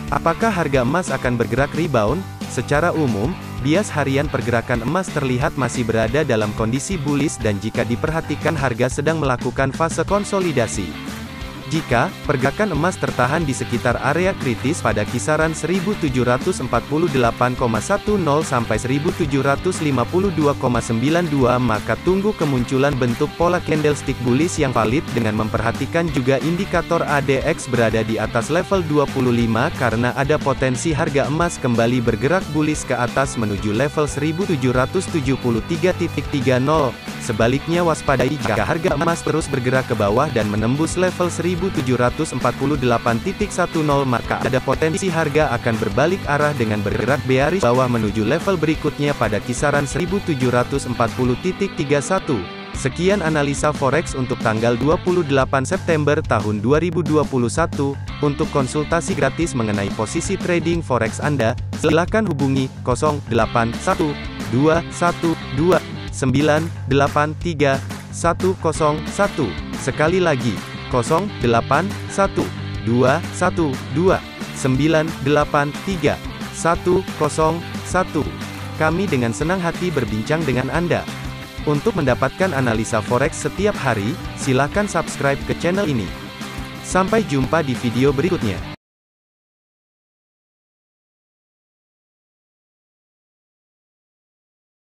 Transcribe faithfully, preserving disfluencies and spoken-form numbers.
Apakah harga emas akan bergerak rebound? Secara umum, bias harian pergerakan emas terlihat masih berada dalam kondisi bullish dan jika diperhatikan harga sedang melakukan fase konsolidasi. Jika pergerakan emas tertahan di sekitar area kritis pada kisaran seribu tujuh ratus empat puluh delapan koma satu nol sampai seribu tujuh ratus lima puluh dua koma sembilan dua, maka tunggu kemunculan bentuk pola candlestick bullish yang valid dengan memperhatikan juga indikator A D X berada di atas level dua puluh lima karena ada potensi harga emas kembali bergerak bullish ke atas menuju level seribu tujuh ratus tujuh puluh tiga titik tiga nol. Sebaliknya waspadai jika harga emas terus bergerak ke bawah dan menembus level seribu tujuh ratus empat puluh delapan titik sepuluh maka ada potensi harga akan berbalik arah dengan bergerak bearish bawah menuju level berikutnya pada kisaran seribu tujuh ratus empat puluh titik tiga satu. Sekian analisa forex untuk tanggal dua puluh delapan September tahun dua ribu dua puluh satu. Untuk konsultasi gratis mengenai posisi trading forex Anda, silakan hubungi nol delapan satu dua satu dua sembilan delapan tiga satu nol satu. Sekali lagi, nol delapan satu dua satu dua sembilan delapan tiga satu nol satu. Kami dengan senang hati berbincang dengan Anda. Untuk mendapatkan analisa forex setiap hari, silakan subscribe ke channel ini. Sampai jumpa di video berikutnya.